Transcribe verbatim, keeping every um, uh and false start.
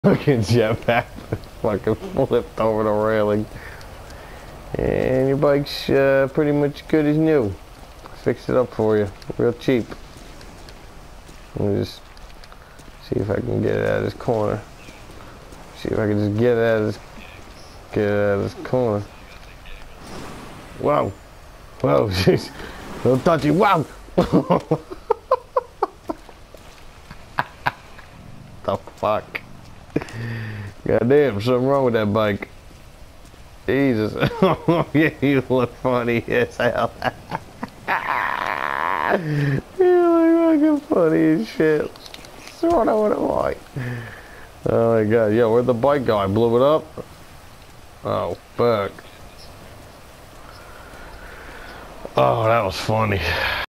Fucking jetpack fucking flipped over the railing. And your bike's uh, pretty much good as new. Fixed it up for you, real cheap. Let me just see if I can get it out of this corner. See if I can just get it out of this, get it out of this corner. Whoa, whoa, jeez, don't touch it. Wow. The fuck. Goddamn, something wrong with that bike. Jesus. Yeah, you look funny as hell. You look fucking funny as shit. Sort of what it like. Oh my god, yo, where'd the bike go? I blew it up? Oh, fuck. Oh, that was funny.